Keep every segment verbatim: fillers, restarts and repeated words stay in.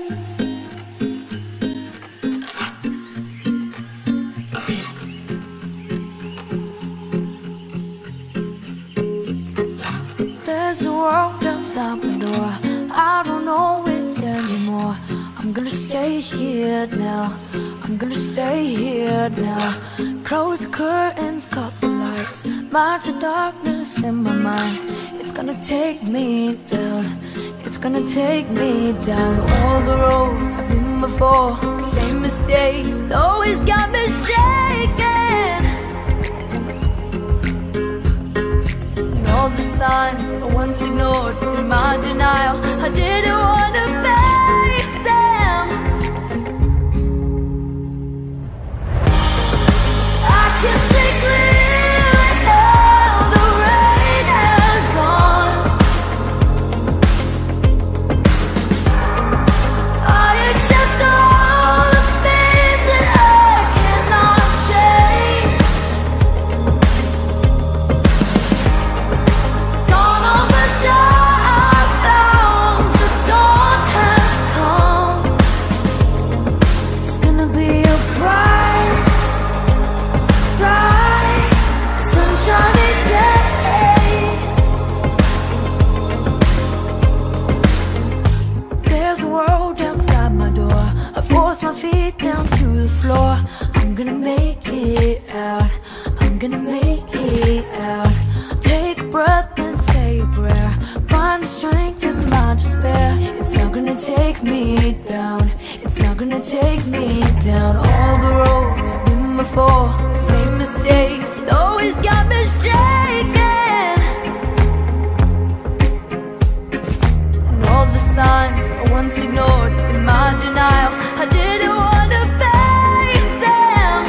There's a world outside my door, I don't know it anymore. I'm gonna stay here now, I'm gonna stay here now. Close the curtains, cut the lights, march the darkness in my mind. It's gonna take me down, it's gonna take me down. All the roads I've been before, same mistakes, it always got me shaking. And all the signs I once ignored, in my denial, I didn't want to face them. I can see clearly now, the rain has gone. I accept all the things that I cannot change. Gone all the dark clouds, the dawn has come. It's gonna be a bright, bright, sunshiny day. There's a world outside my door, I force my feet down to the floor. I'm gonna make it out, I'm gonna make it out. Take a breath and say a prayer, find the strength in my despair. It's not gonna take me down, it's not gonna take me down. All the roads I've been before, same mistakes, it always got me shaking. And all the signs I once ignored, in my denial, I didn't want to face them.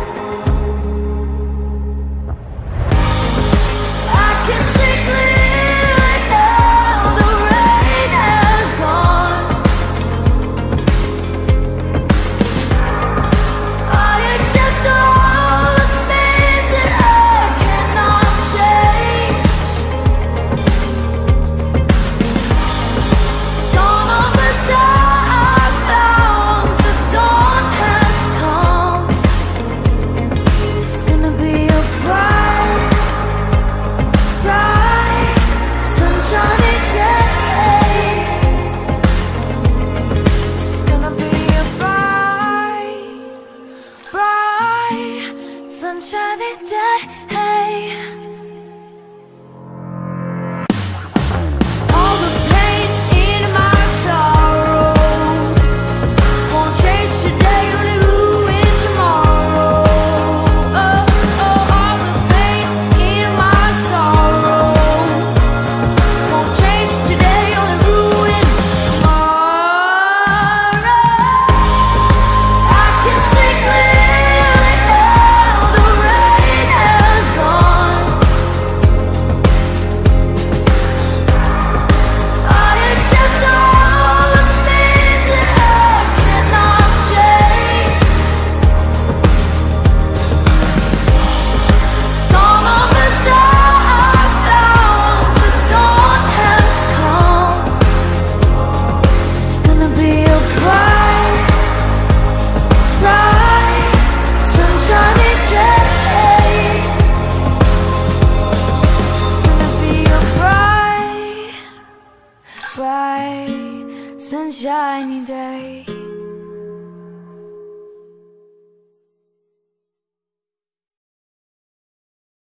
I can see clearly now, the rain has gone. I accept all the things that I cannot change. Gone all the dark clouds, the dawn has come. It's gonna be a bright, bright, sunshiny day. It's gonna be a bright, bright, sunshiny day. All the pain in my sorrow won't change today, only ruin tomorrow. Oh, oh, all the pain in my sorrow won't change today, only ruin tomorrow. I can see clearly now, the rain has gone. I accept all the things that I cannot change. Gone all the dark clouds, the dawn has come. It's gonna be a bright, bright, sunshiny day. It's gonna be a bright, bright, sunshiny day.